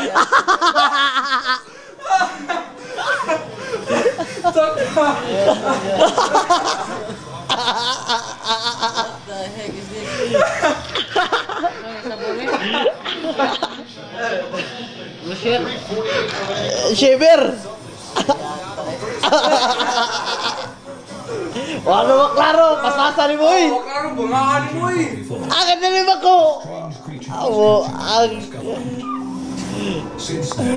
The heck is this? Shiver! Wala mo klaro, pasasa ni Boy! Oo, klaro, bungaan ni Boy! Agad na lima ko! Amo, ang...